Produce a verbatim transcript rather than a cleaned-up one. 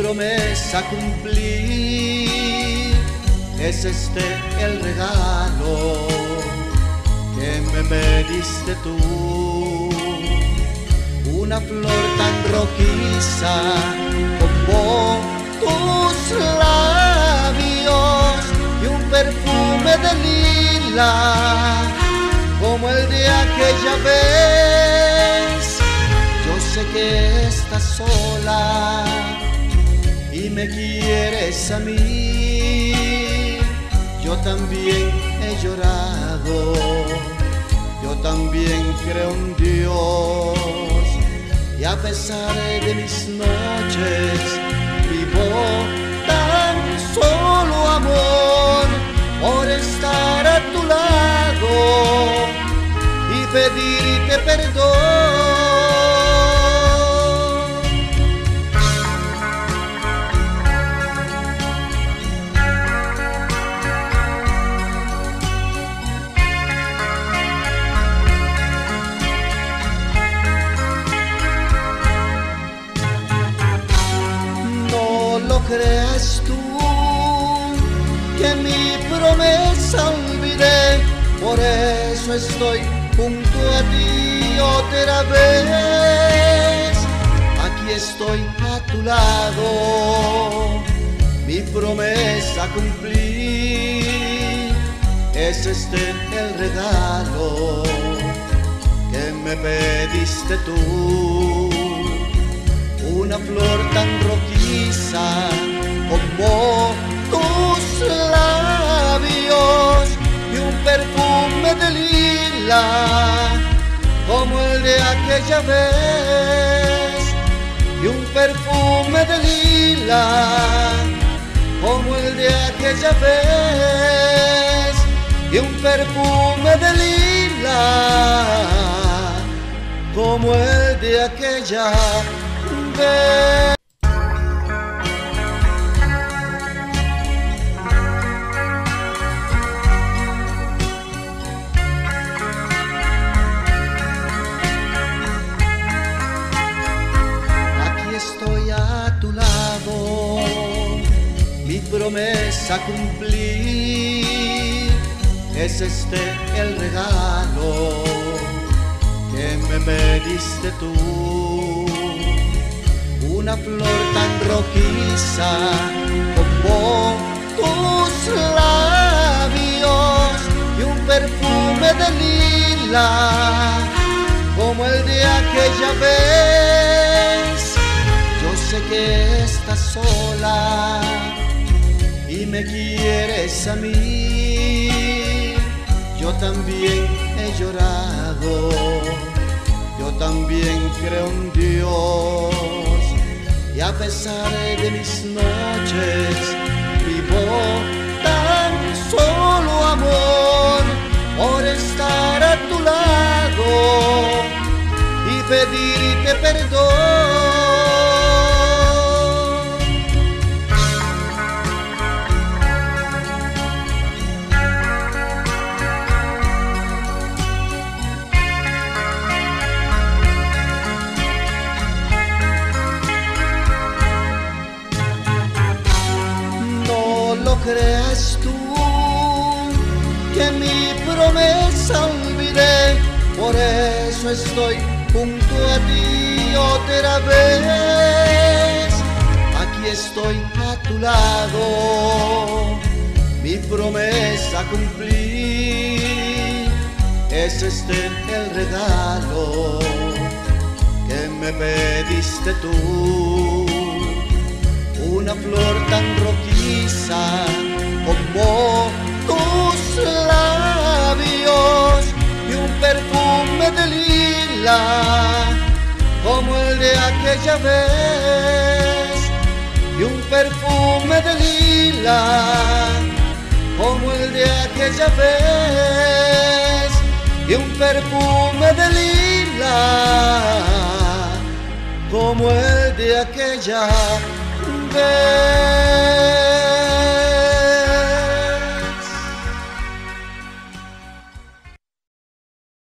promesa cumplir, es este el regalo que me pediste tú. Una flor tan rojiza como tus labios y un perfume de lila como el de aquella vez. Yo sé que estás sola y me quieres a mí. Yo también he llorado, yo también creo en Dios, y a pesar de mis noches vivo tan solo, amor, por estar a tu lado y pedirte perdón. No creas tú que mi promesa olvidé, por eso estoy junto a ti otra vez. Aquí estoy a tu lado, mi promesa cumplí, es este el regalo que me pediste tú. Una flor tan rojiza como tus labios y un perfume de lila como el de aquella vez, y un perfume de lila como el de aquella vez, y un perfume de lila como el de aquella vez. Aquí estoy a tu lado, mi promesa cumplí, es este el regalo que me pediste tú. Una flor tan rojiza como tus labios y un perfume de lila como el de aquella vez. Yo sé que estás sola y me quieres a mí. Yo también he llorado, yo también creo en Dios, y a pesar de mis noches vivo tan solo, amor, por estar a tu lado y pedirte perdón. No creas tú que mi promesa olvidé, por eso estoy junto a ti otra vez. Aquí estoy a tu lado, mi promesa cumplí, es este el regalo que me pediste tú. Una flor tan rojiza como tus labios y un perfume de lila como el de aquella vez, y un perfume de lila como el de aquella vez, y un perfume de lila como el de aquella vez.